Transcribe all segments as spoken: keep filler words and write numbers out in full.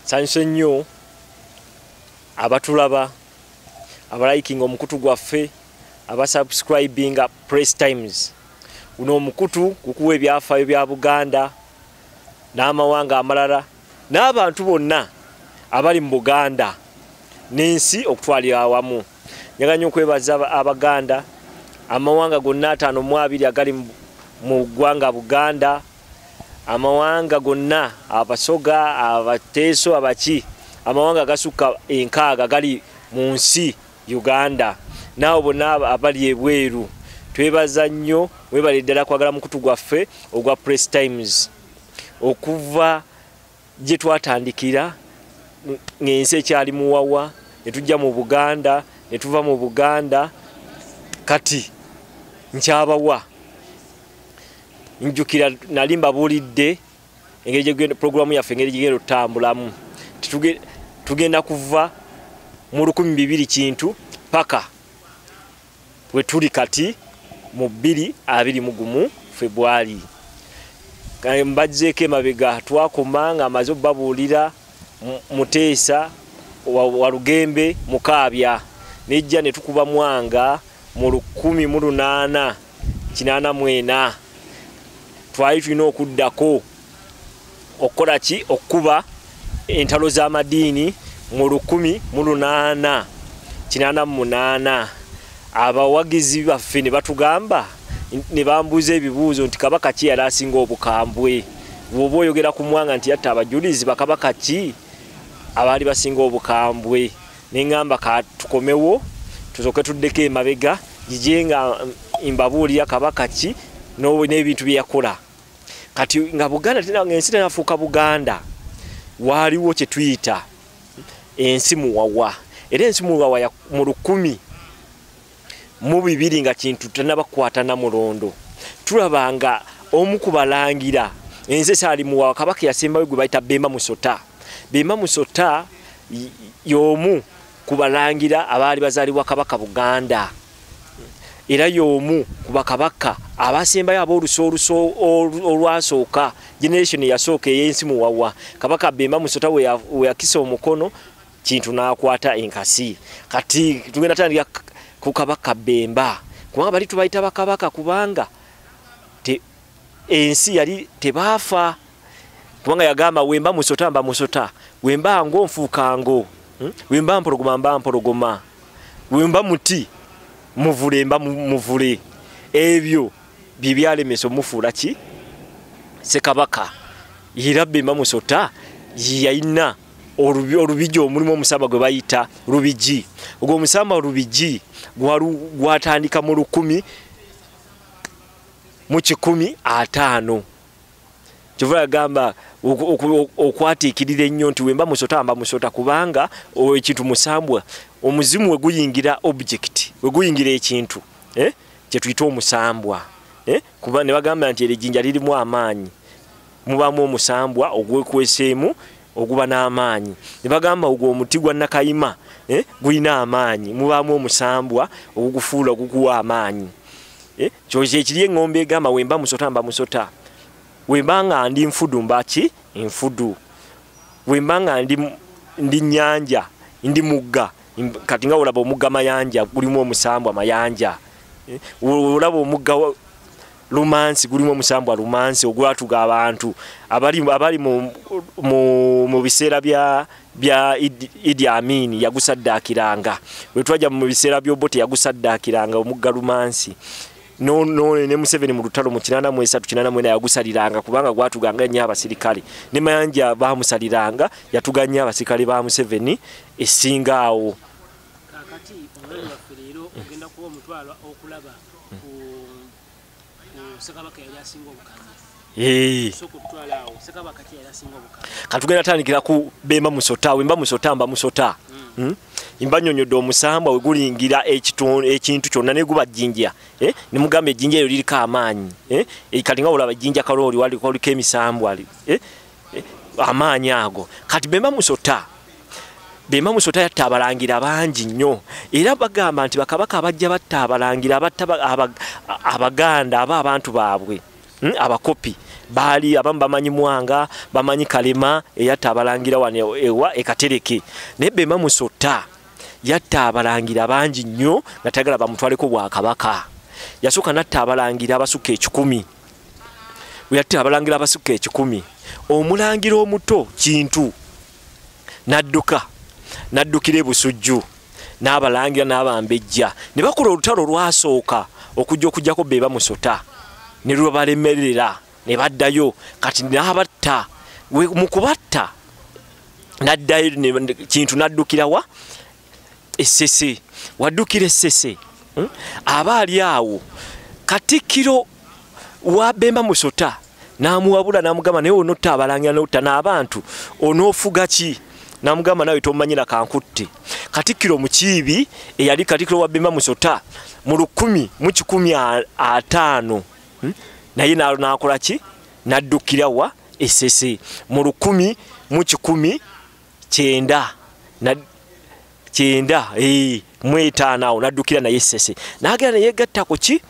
Nsanyuse nnyo abatulaba abaliking omukutu gwaffe abasubscribinga Press Times. Uno omukutu gukuwa ebyafaayo bya Buganda n'amawanga amalala n'abantu bonna abali mu Buganda n'ensi okutwalira awamu. Njagala nnyo okwebaza Abaganda amawanga gonna ataano mu abiri agali mu ggwanga Buganda, amawanga gonna abasoga abateeso abaki amawanga gasukka enkaaga gali mu nsi Uganda naawe bonna abali ebweru. Twebaza nnyo webale ddala kwagala mukutu gwaffe ogwa Press Times okuva gye twatandikira ng'ensi ekyali muwawa ne tujja mu Buganda ne tuva mu Buganda kati nkyabawa njukira nali mbabuulidde engeri gye programu yaffe engeri gye otambulamu tugenda kuva mu lukumi bibiri kintu paka we tuli kati mu bbiri abiri mu gumu February. Mbajjeeko emabega twakoma nga amaze obbabuulira Muteesa wa Lugembe Mukaabya nejja ne tukuba Mwanga mu lukumi mu lunaana kinaana mwena. Twali tulina okuddako okukola ki okuba entalo z'amadiini mu lukumi mu lunaana kinaana mu munaana. Abawagizi baffe ne batugamba ne bambuuza ebibuuzo nti Kabaka ki yali asinga obukambwe. Bw'oba oyogera ku Mwanga nti yatta abajulizi bakabaka ki abaali basinga obukambwe. Ne ngamba katukomewo tusooke tuddeko emabega gije nga mbabuulira Kabaka ki n'ebintu bye yakola. Kati nga Buganda tena ng'ensi tenafuuka Buganda waaliwo kye tuyita ensi muwawa. Era ensi muwawa mu lukumi mu bibiri nga kintu tenabakwata na mulondo. Tulabanga omu ku balangira ensi esaali muwawa Kabaka yasembayo gwe bayita Bemba Musota. Bemba Musota y'omu ku balangira abaali bazaalibwa Kabaka Buganda. Era y'omu ku bakabaka abasembayo ab'oluso oluso olwasooka generation yasooka ey'ensi muwawa. Kabaka Bemba Musota we yakisa omukono kintu n'akwata enkasi. Kati tugenda tandika ku Kabaka Bemba kubanga bali tubayita bakabaka kubanga te ensi yali tebaafa kubanga yagamba wemba musota mba musota wemba ngo nfuuka ngo hmm? Wemba mpologoma mba mpologoma wemba muti muvule mba muvule. Ebyo bibyalemesa omufuula ki Ssekabaka. Era Bemba Musota yayina olubiji omulimu omusamba gwe bayita lubiji. Ogwo omusamba olubiji gwatandika mu lukumi mu kikumi ataano. Kyova yagamba okwatiikirira ennyo nti Wemba Musota mba musota kubanga ekintu musambwa omuzimu we guyingira object we guyingira ekintu eh? Kye tuyita omusambwa eh? Kuba ne bagamba nti ejjinja lirimu amaanyi mubaamu omusambwa ogwekweseemu oguba n'amaanyi. Ne bagamba ogwo omuti gwa Nakayima eh? Gulina amaanyi mubaamu omusambwa ogugufuula oguguwa amaanyi eh? Kyo kyekiri eng'ombe egamba Wemba Musota mba musota. Wemba nga ndi nfudu mbaki enfudu. Wemba nga ndi ndi nnyanja ndi mugga kati nga olaba omugga mayanja gulimu omusambwa mayanja eh? Olaba omugga Lumansi gulimu omusambwa Lumansi ogwatuga abantu abali abali mu mu biseera bya bya Idi Amin yagusaddakiranga. We twajja mu biseera by'obote yagusaddakiranga omugga Lumansi. No no ne Museveni mu lutalo mu kinaana mu esatu kinaana mu ena yagusaliranga kubanga gwatuganga nnyo abasirikale. Ne mayanja baamusaliranga yatuganya abasirikale ba Museveni essingaawo. Kakati omulala waffe leero ogenda kuba omutwalo okulaba ku Ssekabaka yali asinga obukambwe. Eh. Soko kutwala awo Ssekabaka yali asinga obukambwe. Katugenda tandikira ku Bemba Musota. Wemba Musota mba musota. Mm. Hmm? Imbanyonyodde omusamba we gulingira ekitundu ekintu kyonna ne guba jjinja eh ne mugambe ejjinja eryo lirika amaanyi eh ekalinga olaba jjinja kaloli wali kwaliko emisambwa ali eh, eh amaanyi ago. Kati Bemba Musota Bemba Musota yatta abalangira bangi nnyo era bagamba nti bakabaka abajja batta abalangira batta Abaganda aba abantu baabwe hmm? abakopi bali abamu bamanyi Mwanga bamanyi Kalema eyatta abalangira wano ewa ekatereke ne Bemba Musota yatta abalangira bangi nnyo nga tayagala bamutwaleko Bwakabaka yasooka natta abalangira abasuka ekikumi yatta abalangira abasuka ekikumi omulangira omuto Kintu nadduka naddukira Busujju n'abalangira n'abambejja ne bakola olutalo lwasooka okujja okujjako Bemba Musota ne lubalemerera ne baddayo kati n'abatta mu kubatta naddayo Kintu naddukira wa Essese waddukira Essese hmm? abaali awo Katikkiro wa Bemba Musota n'amuwabula n'amugamba naye onotta abalangira n'otta n'abantu onoofuga ki n'amugamba nawe tomanyira kankutte Katikkiro Mukiibi eyali Katikkiro wa Bemba Musota mu lukumi mu kikumi ataano hmm? naye n'akola ki naddukira wa Essese mu lukumi mu kikumi kyenda na kyenda eh mu etaano awo naddukira naye Essese n'agenda yegatta ku ki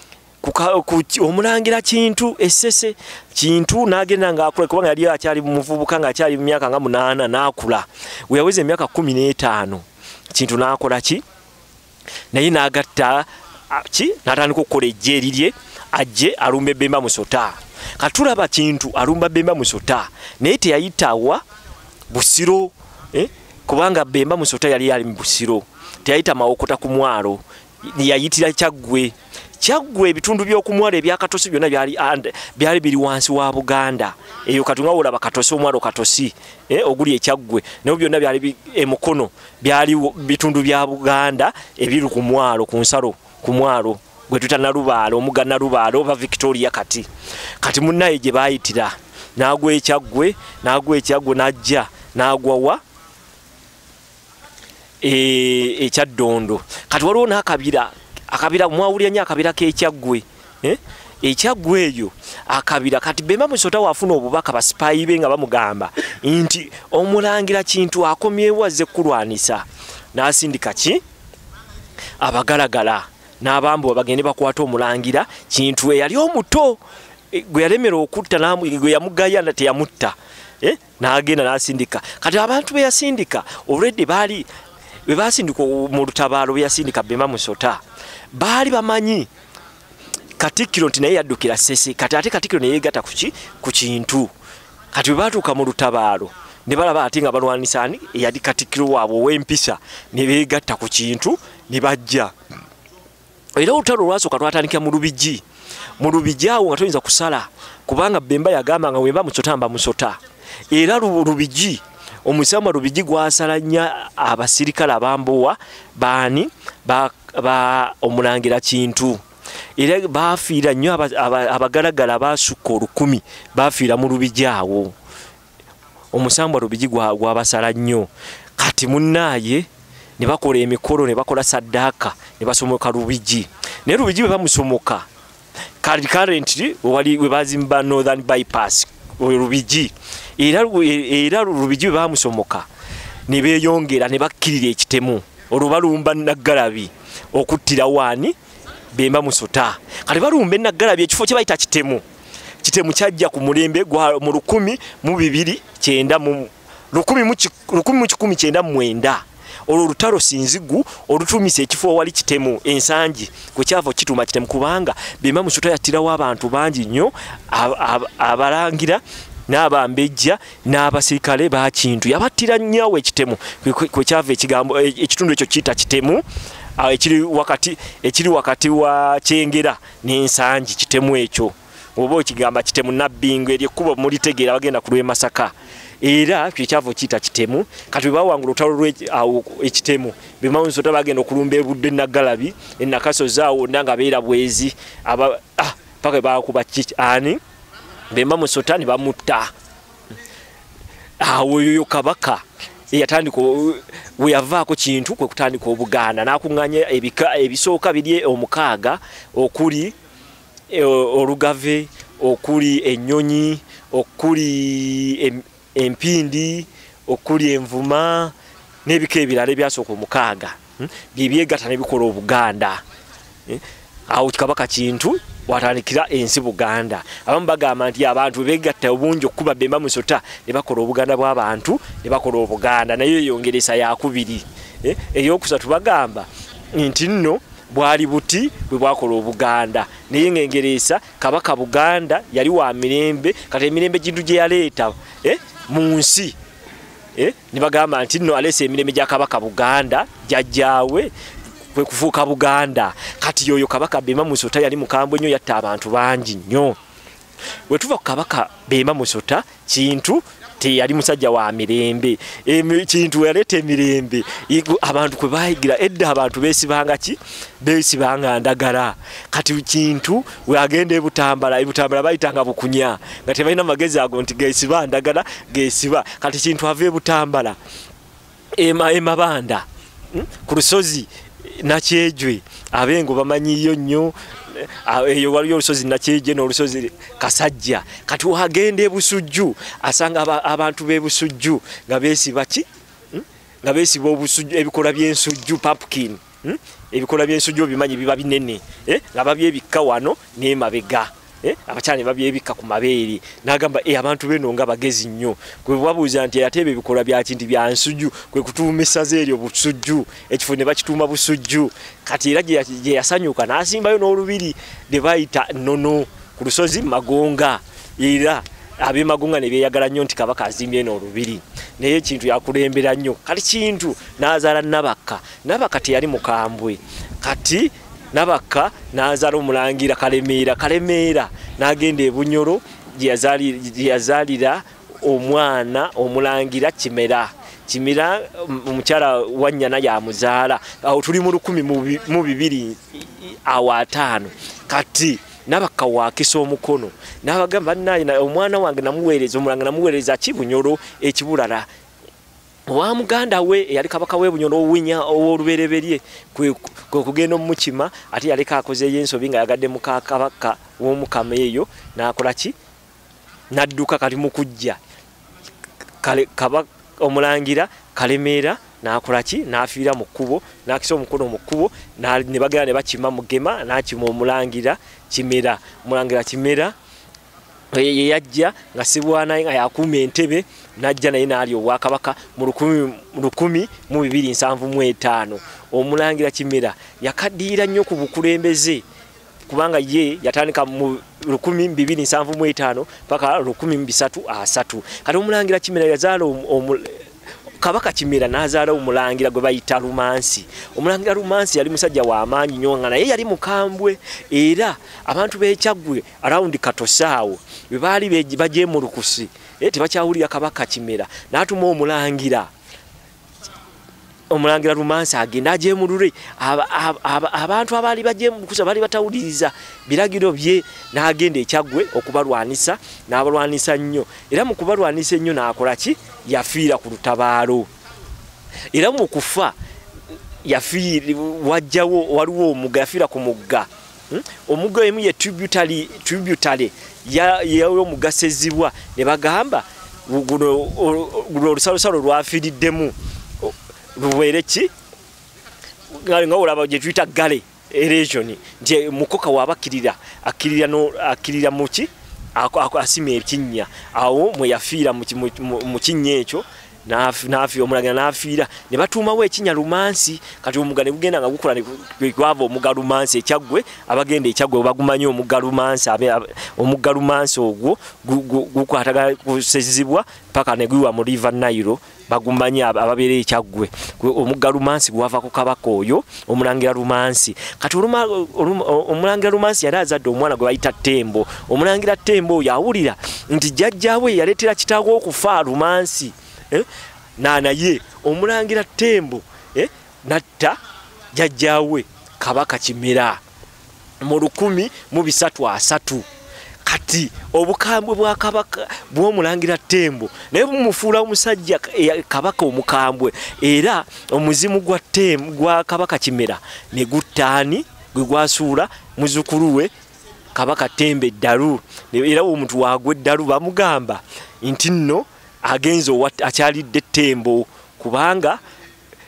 omulangira Kintu Essese Kintu n'agenda ng'akula kubanga yali akyali muvubuka nga akyali mu myaka nga munaana n'akula we yaweza emyaka kkumi n'etaano Kintu n'akola ki naye n'agatta ki n'atandika okukola ejje erirye ajje alumbe Bemba Musota katulaba Kintu alumba Bemba Musota naye teyayitawa Busiro eh? kubanga Bemba Musota yali yali mu Busiro teyayita Mawokota ku mwalo yayitira Kyaggwe Kyaggwe ebitundu by'okumwalo ebyakatosi byonna byali byali biri wansi wa Buganda eyo katunga olaba katosi omwalo katosi eh oguli Kyaggwe nabyo byonna byali emukono byali bitundu bya Buganda ebiri ku mwalo ku nsalo ku mwalo gwe tutana Lubaalo omugana Lubaalo ba Victoria kati kati munnaye gye bayitira nagwa Kyaggwe nagwa Kyaggwe najja nagwa wa e ekyaddondo kati waliwo n'akabira akabira mwawulira nnyo akabira k'Ekyaggwe eh Ekyaggwe eyo akabira kati Bemba Musota wafuna obubaka basipayi be nga bamugamba nti omulangira Kintu akomyewo azze kulwanisa n'asindika ki abagalagala n'abambo bagende bakwata omulangira Kintu eyali omuto gwe yalemera okutta gwe yamugaya na teyamutta eh n'agenda n'asindika kati abantu be yasindika already bali be basindika mu lutabaalo be yasindika Bemba Musota bali bamanyi Katikkiro nti naye yaddukira Essese kati ate Katikkiro ne yeegatta kuki ku Kintu kati bwe baatuuka mu lutabaalo ne balaba ate nga balwanisani eyali Katikkiro waabwe ow'empisa ne beegatta ku Kintu ne bajja era olutalo lwasooka twatandikira mu Lubigi mu Lubigi awo nga toyinza kusala kubanga Bemba yagamba nga Bemba Musota mba Musota era Lubigi omusamba Lubigi gwasalanya abasirikale abambowa baani ba, ba omulangira Kintu era bafiira nnyo abagalagala basuka olukumi bafiira mu Lubigi awo omusamba Lubigi gwabasala nnyo kati munnaye ne bakola emikolo ne bakola saddaaka ne basomoka Lubigi naye Lubigi bwe bamusomoka kali currently wali we bazimba Northern Bypass Lubigi era era Lubigi bwe bamusomoka ne beeyongera ne bakkirira ekitemu olubalumba Naggalabi okuttira wani Bemba Musota kati balumba Naggalabi ekifo kye bayita kitemu kitemu kyajja ku mulembe gwa mu lukumi mu bibiri kyenda mu lukumi mu lukumi mu kikumi kyenda mu mwenda olwo lutalo Sinzigu olutumisa ekifo wali kitemu ensangi kwe kyava kituma kitemu kubanga Bemba Musota yattirawo abantu bangi nnyo abalangira n'abambejja n'abasirikale ba Kintu yabattira nnyo ekitemu kwe kyava ekigambo ekitundu ekyo kiyita kitemu ekiri wakati ekiri wakati wa Kyengera n'ensangi kitemu ekyo oba okigamba kitemu nabbingo eryo kuba mulitegeera bagenda ku lw'e Masaka era kyekyava kiyita kitemu kati bawangula olutalo lw'awo ekitemu Bemba Musota bagenda okulumba ebudde Naggalabi ennakasozi awo nga beera bwezi aba ah paka bakuba ani Bemba Musota ne bamutta awo yoyo Kabaka yatandika we yavaako Kintu kwe kutandika Obuganda n'akuŋŋanya ebika ebisooka biri omukaaga okuli Olugave okuli Ennyonyi okuli Empindi okuli Envuma n'ebika ebirala ebyasooka omukaaga byebyegatta ne bikola Obuganda awo Kabaka Kintu watandikira ensi Buganda. Abamu bagamba nti abantu begatta obungi okuba Bemba Musota ne bakola Obuganda bw'abantu ne bakola Obuganda nayo yongeresa yakubiri. Eh, eyokusatu bagamba nti nno bwali buti bwe bwakola Obuganda naye ngengeresa Kabaka Buganda yali wa mirembe kati emirembe gintu gye yaleeta eh, mu nsi eh, ne bagamba nti nno alese emirembe gya Kabaka Buganda jajjaawe kwe kufuuka Buganda. Kati yoyo Kabaka Bemba Musota yali mukambwe nnyo yatta abantu bangi nnyo. Bwe tuva ku Kabaka Bemba Musota kintu teyali musajja wa mirembe. E, kintu yaleta emirembe abantu kwe bayigira edda abantu besibanga ki besibanga ndagala. Kati kintu we agenda ebutambala ebutambala bayitanga bukunya nga tebalina magezi ago nti gesiba ndagala gesiba. Kati kintu ave ebutambala ema emabanda hmm? Ku lusozi Nakyejwe abengo bamanyiyo nnyo eyo waliyo olusozi Nakyejwe n'olusozi Kasajja. Kati wagenda ebusujju asanga abantu b'ebusujju nga beesiba ki hmm? nga beesiba obusujju ebikola by'ensujju pumpkin hmm? ebikola by'ensujju bimanyi biba binene eh? nga babyebikka wano n'emabega eh? abakyala babyebikka ku mabeere n'agamba eh, abantu beno nga bagezi nnyo. Kwe babuuza nti ateebe ebikola bya kinti bya nsujju kwe kutuuma essaza eryo busujju ekifo ne bakituuma busujju. Kati era gye yasanyuka n'asimbayo n'olubiri ne bayita nnono ku lusozi Magonga era ab'e Magonga ne beeyagala nnyo nti Kabaka azimbye n'olubiri naye kintu yakulembera nnyo. Kati kintu n'azaala Nabaka. Nabaka teyali mukambwe. Kati Nabaka n'azaala Omulangira Kalemeera. Kalemeera n'agenda e Bunyoro gye yazaalira omwana Omulangira Kimera. Kimera omukyala wa nnyana yamuzaala. Awo tuli mu lukumi mu bibiri awo ataano. Kati Nabaka waakisa omukono n'abagamba naye omwana wange namuweereza Omulanga namuweereza ki Bunyoro ekibulala. Wa muganda we yali Kabaka we Bunyoro owinya ow'olubereberye kwe kugenda omukima ate yaleka akozeeyo ensobi nga yagadde mu Kabaka w'Omukama eyo n'akola ki n'adduka kali mu kujja kale Kabaka Omulangira Kalemeera n'akola ki n'afiira mu kkubo n'akisa omukono mu kkubo ne bagenda ne bakima Mugema n'akima Omulangira Kimera. Omulangira Kimera ye yajja nga Sibwana nga yakuuma entebe najja naye n'ali obwakabaka mu lukumi mu bibiri nsanvu mu etaano. Omulangira Kimera yakaddiira nnyo ku bukulembeze kubanga ye yatandika mu lukumi bibiri nsanvu mu etaano paka lukumi bisatu asatu. Kati Omulangira Kimera yazaala Kabaka Kimera n'azaala Omulangira gwe bayita Lumansi. Omulangira Lumansi yali musajja wa maanyi nnyo nga naye yali mukambwe era abantu b'Ekyaggwe around Katosaawo bwe baali bagyemulukusi eh, tebakyawulira Kabaka Kimera n'atuma Omulangira Omulangira Lumansi agenda agyemulule abantu abaali bagyemulukusa baali batawuliriza biragiro bye n'agenda Ekyaggwe okubalwanisa n'abalwanisa nnyo era mu kubalwanisa ennyo n'akola ki yafiira ku lutabaalo era mu kufa yafiira wajjawo waliwo omugga yafiira ku mugga hmm? Omugga emu ye tributary tributary ya y'omugasezibwa ne bagamba guno olusalosalo lwafiiriddemu lubeere ki nga olaba gye tuyita gale erosion nti mukoka waabakirira akkirira no akkirira mu ki asima ekinnya awo mwe yafiira mu kinnya ekyo n'afi Omulangira n'afiira ne batuumawo ekinnya Lumansi. Kati omugga ne gugenda nga gukola gwava omugga Lumansi Ekyaggwe abagenda Ekyaggwe bagumanyi omugga Lumansi omugga Lumansi ogwo gukwataga kusezibwa paka ne gwiwa mu River Nile bagumanyi ababeera Ekyaggwe. Omugga Lumansi gwava ku Kabaka oyo Omulangira Lumansi. Kati Omulangira Lumansi yali azadde omwana gwe bayita Tembo. Omulangira Tembo yawulira nti jjajjaawe yaleetera kitaawe okufa Lumansi eh? na naye Omulangira Tembo eh? natta jjajjaawe Kabaka Kimera mu lukumi mu bisatu asatu. Kati obukambwe bwa Kabaka bw'Omulangira Tembo naye bumufuula omusajja Kabaka omukambwe era omuzimu gwa Tembo gwa Kabaka Kimera ne guttaani gwe gwasuula muzukulu we Kabaka Tembe Eddalu era omuntu waagwa Eddalu bamugamba nti nno agenzo akyalidde Tembo kubanga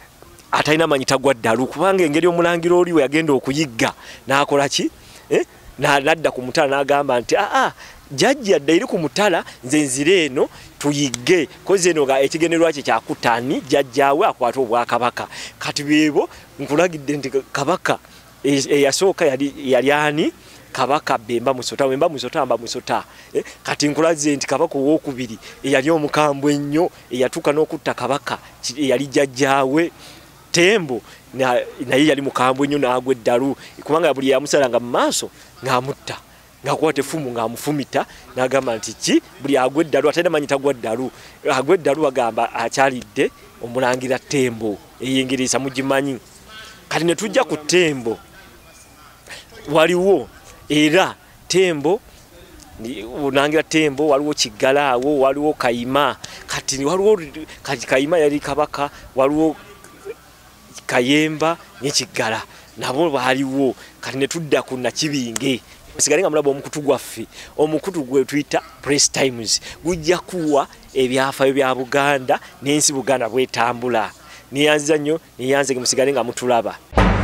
atalina manyita gwa Ddalu kubanga engeri Omulangira oli we yagenda okuyigga n'akola ki eh? na nadda ku mutala n'agamba nti ah ah jajja adda eri ku mutala nze nzire eno tuyigge koze eno ga ekigenderwa kye kyakutani jajjawe akwata obwakabaka kati bebo nkulagidde nti kabaka eyasooka yali yali ani Kabaka Bemba Musota Bemba Musota amba Musota eh, kati nkulaze nti kabaka owokubiri eyali omukambwe ennyo eyatuka n'okutta kabaka eyali jajjawe tembo na naye yali mukambwe nnyo n'agwa eddalu kubanga buli yamusalanga mu maaso ng'amutta ngakwate fumu ng'amufumita n'agamba nti ki buli agwa eddalu ate namanyi tagwa eddalu agwa eddalu agamba akyalidde omulangira tembo ey'Engereza mugimanyi kati ne tujja ku tembo waliwo era tembo ni unangira tembo waliwo kigalaawo waliwo kayima kati waliwo kayima yali kabaka waliwo kayemba n'ekigala nabo baliwo kati ne tudda ku nakibinge sigalenga mulabo omukutu gwaffe omukutu gwe tuyita Press Times gujja kuwa ebyafayo bya Buganda n'ensi Buganda bwetambula niyanza nnyo niyanze musigalenga mutulaba.